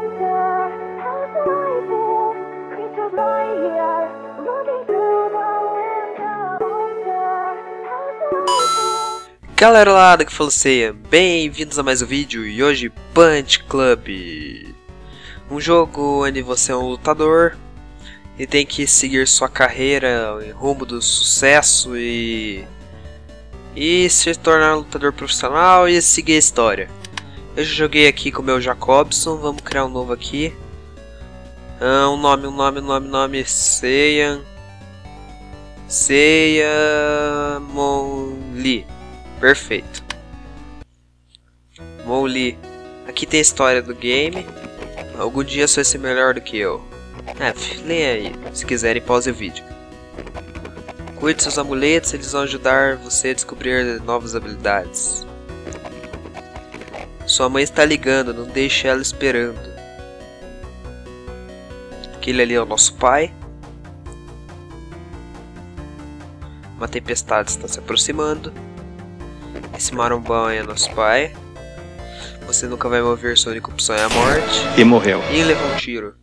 Galera lá daqui fala Seiya, bem-vindos a mais um vídeo e hoje Punch Club, um jogo onde você é um lutador e tem que seguir sua carreira em rumo do sucesso e se tornar um lutador profissional e seguir a história. Eu já joguei aqui com o meu Jacobson, vamos criar um novo aqui. Um nome Seiya Mon-Li. Perfeito. Mon-Li. Aqui tem a história do game. Algum dia você vai ser melhor do que eu. Leia aí. Se quiserem, pause o vídeo. Cuide seus amuletos, eles vão ajudar você a descobrir novas habilidades. Sua mãe está ligando, não deixe ela esperando. Aquele ali é o nosso pai. Uma tempestade está se aproximando. Esse marombão é nosso pai. Você nunca vai mover, sua única opção é a morte. E morreu. E levou um tiro.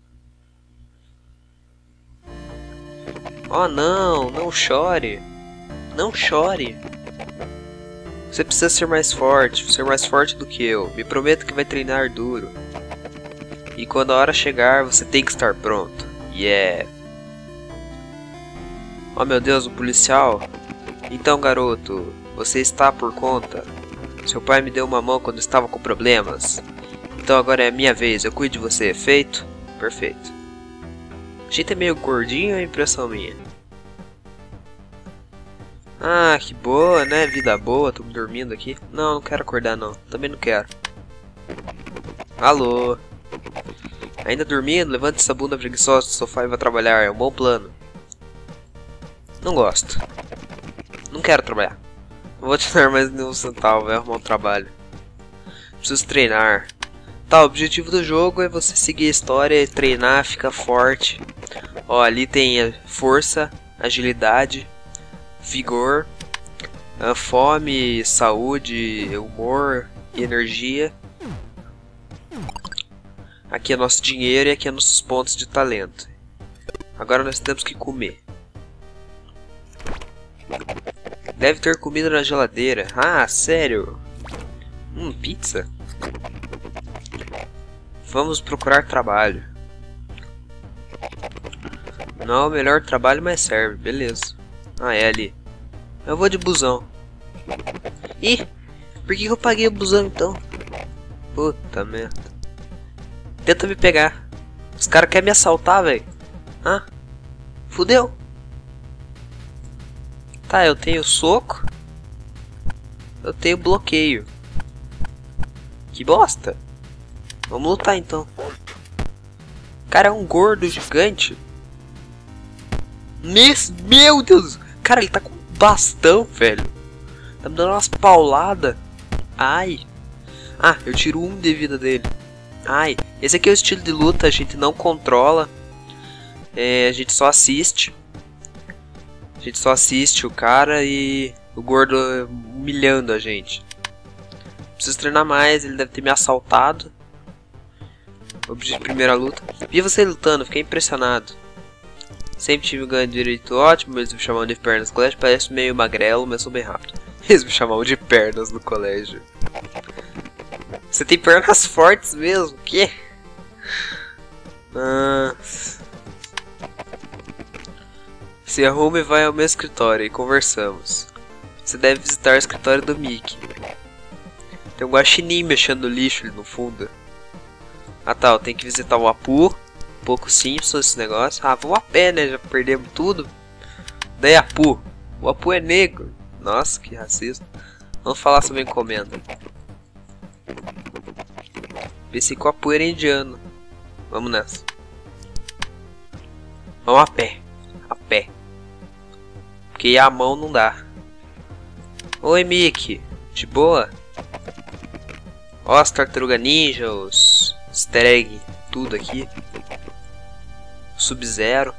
Oh não, não chore. Não chore. Você precisa ser mais forte do que eu. Me prometa que vai treinar duro. E quando a hora chegar, você tem que estar pronto. Yeah. Oh meu Deus, um policial. Então garoto, você está por conta. Seu pai me deu uma mão quando estava com problemas. Então agora é a minha vez, eu cuido de você, feito? Perfeito. A gente é meio gordinho, é impressão minha. Ah, que boa, né? Vida boa, tô dormindo aqui. Não, não quero acordar não, também não quero. Alô? Ainda dormindo? Levante essa bunda preguiçosa do sofá e vá trabalhar, é um bom plano. Não gosto. Não quero trabalhar. Não vou te dar mais nenhum centavo, vai arrumar um trabalho. Preciso treinar. Tá, o objetivo do jogo é você seguir a história, treinar, ficar forte. Ó, ali tem força, agilidade, vigor, fome, saúde, humor e energia. Aqui é nosso dinheiro e aqui é nossos pontos de talento. Agora nós temos que comer. Deve ter comida na geladeira. Ah, sério? Pizza? Vamos procurar trabalho. Não é o melhor trabalho, mas serve. Beleza. Ah, é ali. Eu vou de busão. Ih, por que eu paguei o busão então? Puta merda. Tenta me pegar. Os caras querem me assaltar, velho. Ah, fudeu. Tá, eu tenho soco. Eu tenho bloqueio. Que bosta. Vamos lutar então. O cara é um gordo gigante. Meu Deus. Cara, ele tá com bastão, velho. Tá me dando umas pauladas. Ai. Ah, eu tiro 1 de vida dele. Ai. Esse aqui é o estilo de luta. A gente não controla. A gente só assiste. A gente só assiste o cara e o gordo humilhando a gente. Preciso treinar mais, ele deve ter me assaltado. Objetivo de primeira luta. Vi você lutando, fiquei impressionado. Sempre tive um ganho de direito ótimo, eles me chamavam de pernas no colégio. Parece meio magrelo, mas sou bem rápido. Eles me chamavam de pernas no colégio. Você tem pernas fortes mesmo? O quê? Se arrume e vai ao meu escritório e conversamos. Você deve visitar o escritório do Mickey. Tem um guaxinim mexendo no lixo ali no fundo. Ah tá, eu tenho que visitar o Apu. Um pouco Simpsons esse negócio. Ah, vamos a pé, né? Já perdemos tudo. Daí Apu. O Apu é negro. Nossa, que racista. Vamos falar sobre encomenda. Pensei que o Apu era indiano. Vamos nessa. Vamos a pé. A pé. Porque a mão não dá. Oi, Mickey. De boa? Ó, as tartarugas ninja, os easter egg, tudo aqui. Sub-Zero.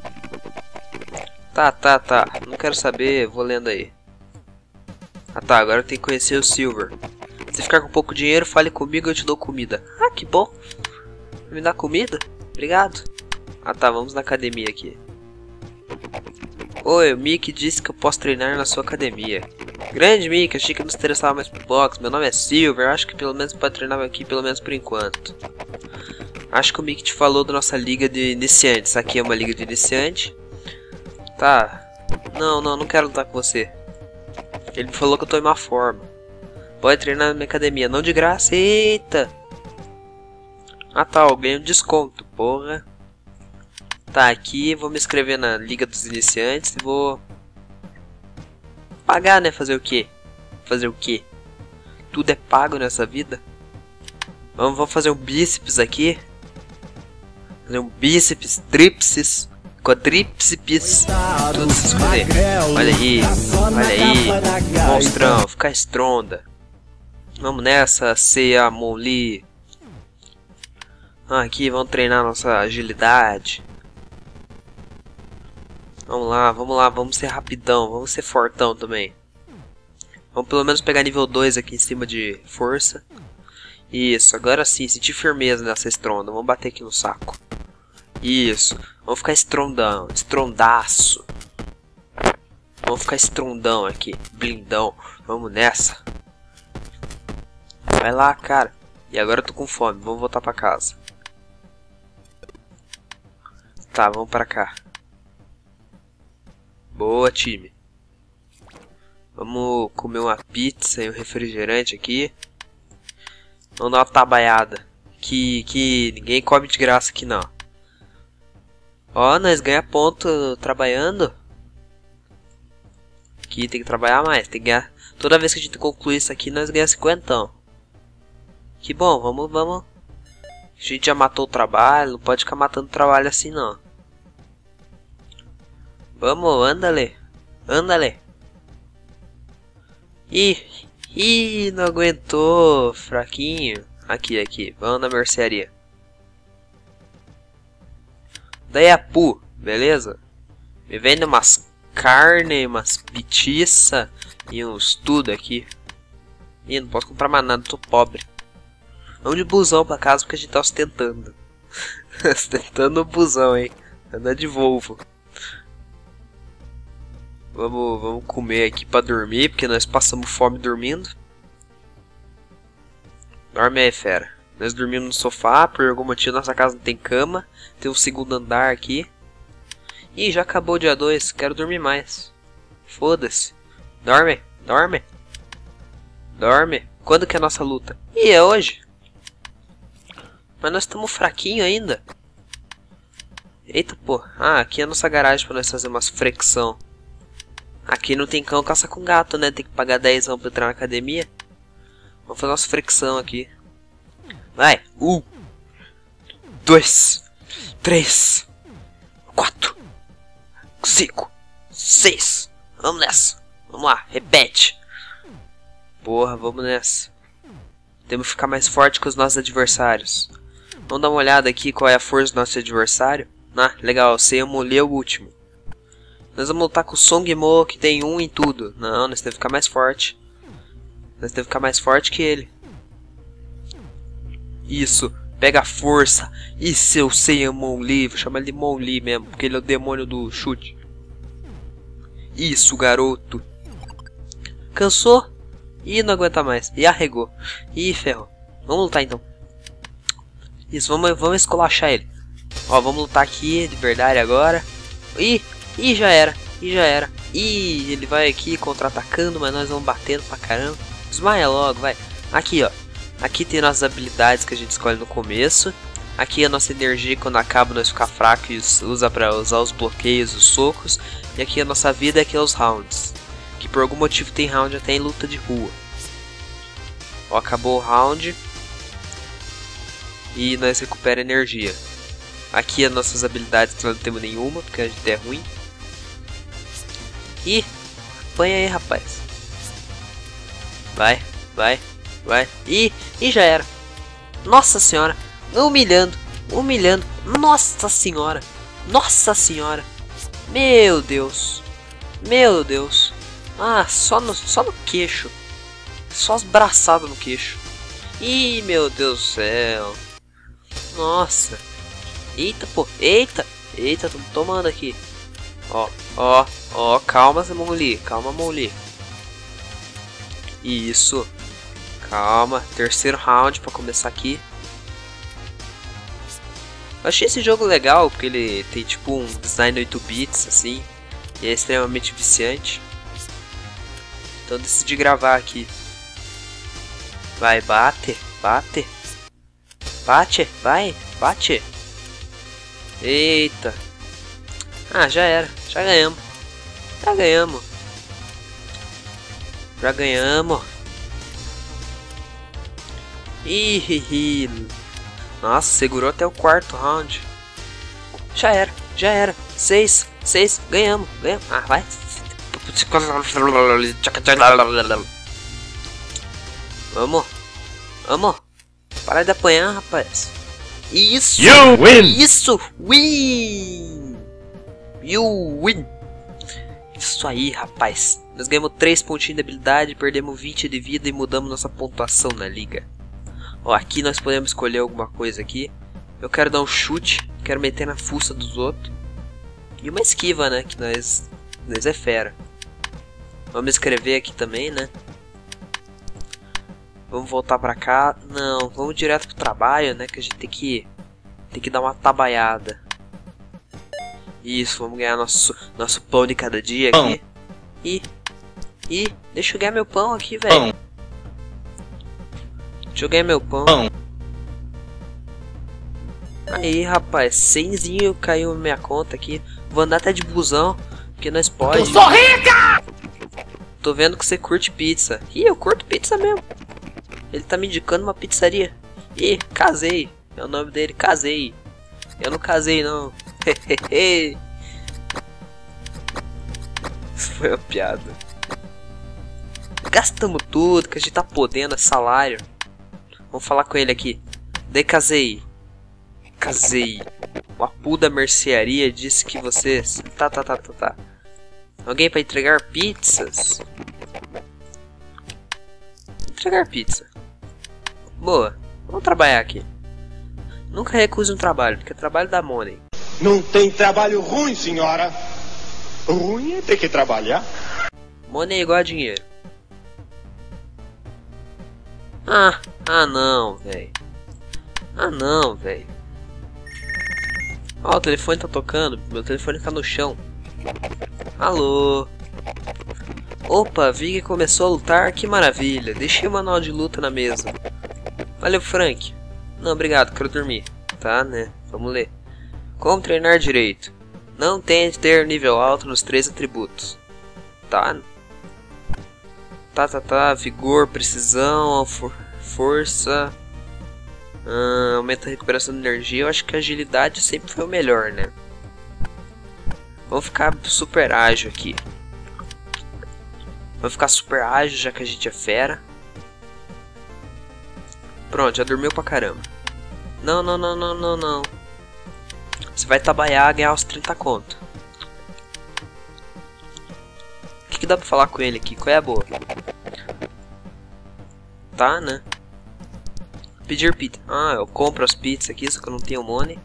Tá. Não quero saber, vou lendo aí. Ah tá, agora eu tenho que conhecer o Silver. Se ficar com pouco dinheiro, fale comigo e eu te dou comida. Ah, que bom. Me dá comida? Obrigado. Ah tá, vamos na academia aqui. Oi, o Mickey disse que eu posso treinar na sua academia. Grande Mickey, achei que não se interessava mais por boxe. Meu nome é Silver, acho que pelo menos pode treinar aqui, pelo menos por enquanto. Acho que o Mickey te falou da nossa liga de iniciantes. Aqui é uma liga de iniciante. Tá. Não quero lutar com você. Ele me falou que eu tô em má forma. Pode treinar na minha academia, não de graça. Eita! Ah tá, eu ganhei um desconto, porra. Tá, aqui vou me inscrever na Liga dos Iniciantes e vou pagar, né? Fazer o quê? Fazer o quê? Tudo é pago nessa vida. Vamos fazer um bíceps aqui. Fazer um bíceps, tríceps, quadríceps. Tudo se esconder. Olha aí, monstrão, ficar estronda. Vamos nessa, Seiya Monli. Aqui, vamos treinar nossa agilidade. Vamos lá, vamos ser rapidão, vamos ser fortão também. Vamos pelo menos pegar nível 2 aqui em cima de força. Isso, agora sim, sentir firmeza nessa estronda, vamos bater aqui no saco. Isso, vamos ficar estrondão, estrondaço. Vamos ficar estrondão aqui, blindão, vamos nessa. Vai lá, cara. E agora eu tô com fome, vamos voltar pra casa. Tá, vamos pra cá. Boa, time. Vamos comer uma pizza e um refrigerante aqui. Vamos dar uma trabalhada. Que ninguém come de graça aqui não. Ó, nós ganha ponto trabalhando. Aqui tem que trabalhar mais. Tem que ganhar. Toda vez que a gente concluir isso aqui, nós ganhamos 50. Que bom, vamos. A gente já matou o trabalho, não pode ficar matando o trabalho assim não. Vamos, andale. Ih, não aguentou, fraquinho. Aqui, vamos na mercearia. Daí a Pu, beleza? Me vende umas carne, umas pitiça e uns tudo aqui. Ih, não posso comprar mais nada, tô pobre. Vamos de busão pra casa porque a gente tá ostentando. Ostentando o busão, hein? Andar de Volvo. Vamos comer aqui pra dormir, porque nós passamos fome dormindo. Dorme aí, fera. Nós dormimos no sofá, por algum motivo nossa casa não tem cama. Tem um segundo andar aqui. Ih, já acabou o dia 2, quero dormir mais. Foda-se. Dorme. Quando que é a nossa luta? Ih, é hoje. Mas nós estamos fraquinho ainda. Eita, pô. Ah, aqui é a nossa garagem pra nós fazer umas flexão. Aqui não tem cão, caça com gato, né? Tem que pagar 10 pra entrar na academia. Vamos fazer umas flexão aqui. Vai. 1, 2, 3, 4, 5, 6. Vamos nessa. Vamos lá, repete. Porra, vamos nessa. Temos que ficar mais forte que os nossos adversários. Vamos dar uma olhada aqui qual é a força do nosso adversário. Ah, legal, Seiya Monli é o último. Nós vamos lutar com o Song Mo, que tem 1 em tudo. Não, nós temos que ficar mais forte. Nós temos que ficar mais forte que ele. Isso, pega a força. E seu Seiya Monli, vou chamar ele de Monli mesmo, porque ele é o demônio do chute. Isso, garoto. Cansou? Ih, não aguenta mais. E arregou. Ih, ferrou. Vamos lutar então. Isso, vamos esculachar ele. Ó, vamos lutar aqui de verdade agora. Ih, já era. Ih, ele vai aqui contra-atacando, mas nós vamos batendo pra caramba. Desmaia logo, vai. Aqui, ó. Aqui tem nossas habilidades que a gente escolhe no começo. Aqui a nossa energia, quando acaba nós ficar fraco e usa pra usar os bloqueios, os socos. E aqui a nossa vida, aqui é os rounds. Que por algum motivo tem round até em luta de rua. Ó, acabou o round. E nós recupera energia. Aqui as nossas habilidades que nós não temos nenhuma, porque a gente é ruim. Ih, apanha aí, rapaz. Vai. Ih, já era. Nossa senhora, humilhando. Nossa senhora. Meu Deus. Ah, só no queixo. Só as braçadas no queixo. Ih, meu Deus do céu. Nossa. Eita, pô. Eita. Eita, tô tomando aqui. Ó, ó, ó. Calma, Mongli. Calma, Mongli. Isso. Calma. Terceiro round pra começar aqui. Eu achei esse jogo legal, porque ele tem tipo um design 8 bits, assim. E é extremamente viciante. Então eu decidi gravar aqui. Vai, bate, bate. Bate, vai, bate. Eita. Ah, já era, já ganhamos. Já ganhamos. Já ganhamos. Ih, nossa, segurou até o quarto round. Já era, já era. 6, ganhamos, ganhamos. Ah, vai. Vamos, vamos. Para de apanhar, rapaz. Isso, you win. Isso, win. You win. Isso aí, rapaz. Nós ganhamos 3 pontinhos de habilidade, perdemos 20 de vida e mudamos nossa pontuação na liga. Ó, aqui nós podemos escolher alguma coisa aqui. Eu quero dar um chute, quero meter na fuça dos outros. E uma esquiva, né, que nós é fera. Vamos escrever aqui também, né. Vamos voltar pra cá. Não, vamos direto pro trabalho, né, que a gente tem que dar uma trabalhada. Isso, vamos ganhar nosso pão de cada dia aqui. Ih, deixa eu ganhar meu pão aqui, velho. Deixa eu ganhar meu pão. Aí, rapaz, 100zinho caiu na minha conta aqui. Vou andar até de busão, porque nós pode. Eu sou rica! Tô vendo que você curte pizza. Ih, eu curto pizza mesmo. Ele tá me indicando uma pizzaria. Ih, casei. É o nome dele, casei. Eu não casei, não. Isso foi uma piada. Gastamos tudo que a gente tá podendo, é salário. Vamos falar com ele aqui. De casei. Casei. O Apu da mercearia disse que vocês... Tá. Alguém pra entregar pizzas? Entregar pizza. Boa. Vamos trabalhar aqui. Nunca recuse um trabalho, porque trabalho dá money. Não tem trabalho ruim, senhora. Ruim é ter que trabalhar. Money é igual a dinheiro. Ah não, velho. Ah não, velho. Ó, o telefone tá tocando. Meu telefone tá no chão. Alô. Opa, vi que começou a lutar. Que maravilha. Deixei o manual de luta na mesa. Valeu, Frank. Não, obrigado, quero dormir. Tá, né? Vamos ler. Como treinar direito? Não tente ter nível alto nos 3 atributos. Tá. Tá. Vigor, precisão, força. Aumenta a recuperação de energia. Eu acho que a agilidade sempre foi o melhor, né? Vamos ficar super ágil aqui. Vamos ficar super ágil, já que a gente é fera. Pronto, já dormiu pra caramba. Não. Você vai trabalhar e ganhar os 30 conto. O que dá pra falar com ele aqui? Qual é a boa? Tá, né? Pedir pizza. Ah, eu compro as pizzas aqui, só que eu não tenho money.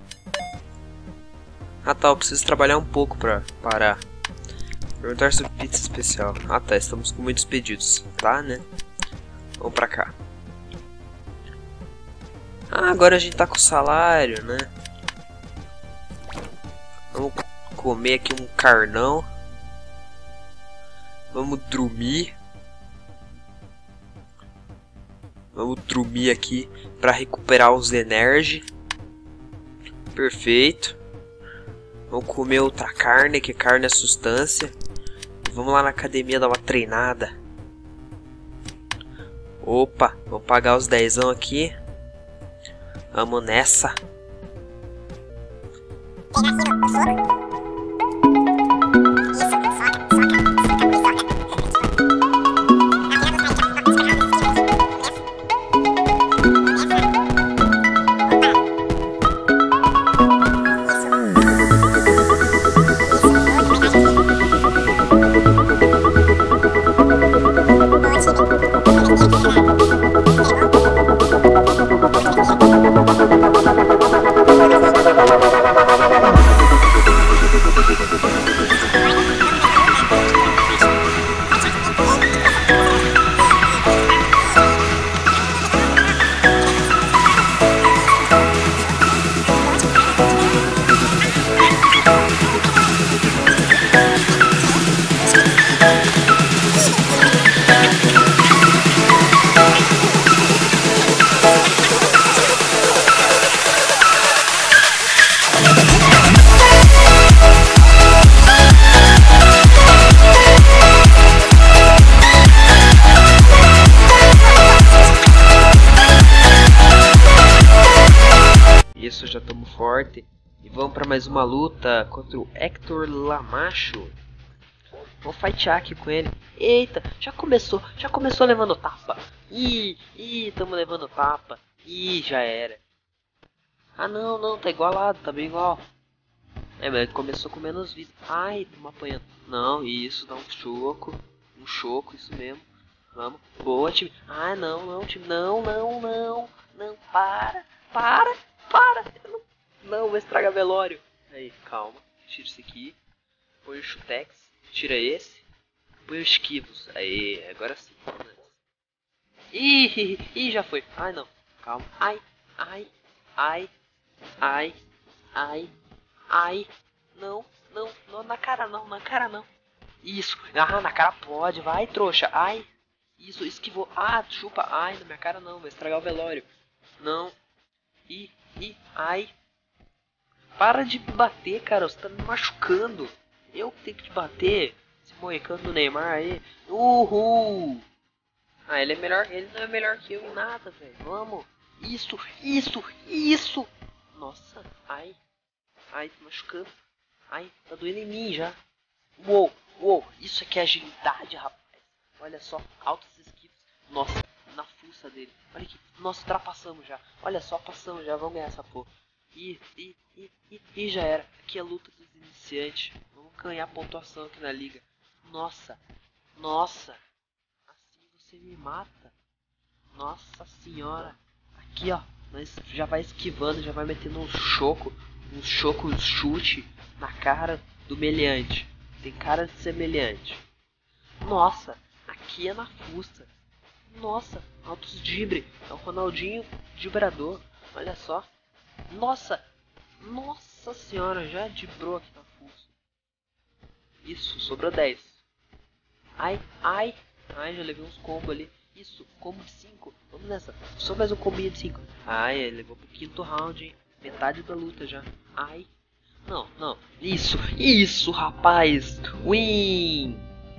Ah tá, eu preciso trabalhar um pouco pra parar. Perguntar sobre pizza especial. Ah tá, estamos com muitos pedidos. Tá, né? Vamos pra cá. Ah, agora a gente tá com salário, né? Vamos comer aqui um carnão. Vamos dormir. Vamos dormir aqui para recuperar os energy. Perfeito. Vamos comer outra carne, que carne é substância. Vamos lá na academia dar uma treinada. Opa, vamos pagar os 10 aqui. Vamos nessa. Isso, já estamos forte. E vamos pra mais uma luta contra o Hector Lamacho. Vou fightear aqui com ele. Eita, já começou levando tapa. Ih, tamo levando tapa. Ih, já era. Ah não, tá igualado, tá bem igual. É, mas ele começou com menos vida. Ai, tamo apanhando. Não, isso, dá um choco. Um choco, isso mesmo. Vamos. Boa, time. Ah, não, time. Não, para. Não, vou estragar velório. Aí, calma. Tira isso aqui. Põe o chutex. Tira esse. Põe os esquivos. Aí, agora sim. Ih, já foi. Ai, não. Calma. Ai. Não, na cara não. Isso. Ah, na cara pode. Vai, trouxa. Ai. Isso, esquivou. Ah, chupa. Ai, na minha cara não. Vai estragar o velório. Não. Ai. Para de me bater, cara. Você tá me machucando. Eu que tenho que te bater. Esse moicano do Neymar aí. Uhul. Ah, ele não é melhor que eu em nada, velho. Vamos. Isso. Nossa. Ai, tá machucando. Ai, tá doendo em mim já. Uou. Isso aqui é agilidade, rapaz. Olha só, altos esquivos. Nossa, na fuça dele. Olha aqui. Nossa, ultrapassamos já. Olha só, passamos já. Vamos ganhar essa porra. E já era. Aqui é a luta dos iniciantes. Vamos ganhar pontuação aqui na liga. Nossa. Assim você me mata. Nossa senhora. Aqui, ó. Nós já vai esquivando, já vai metendo um chute na cara do meliante. Tem cara de ser meliante. Nossa, aqui é na fuça. Nossa, altos drible. É o Ronaldinho Dibrador. Olha só. Nossa senhora, já driblou aqui na fuça. Isso, sobrou 10. Ai, já levei uns combos ali. Isso, combo de 5. Vamos nessa. Só mais um combinho de 5. Ai, ele levou pro quinto round, hein. Metade da luta já. Ai. Não. Isso, rapaz. Win.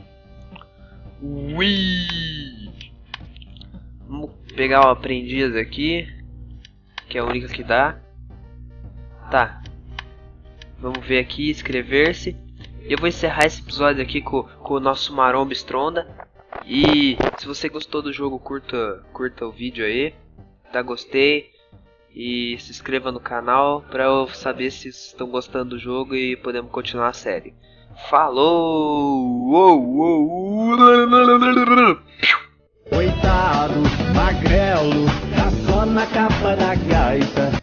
Vamos pegar o aprendiz aqui, que é a única que dá. Tá. Vamos ver aqui, inscrever-se. Eu vou encerrar esse episódio aqui com o nosso Maromba Stronda. E se você gostou do jogo, curta o vídeo aí. Dá gostei. E se inscreva no canal para eu saber se estão gostando do jogo e podemos continuar a série. Falou! Coitado, magrelo, tá só na capa da gaita.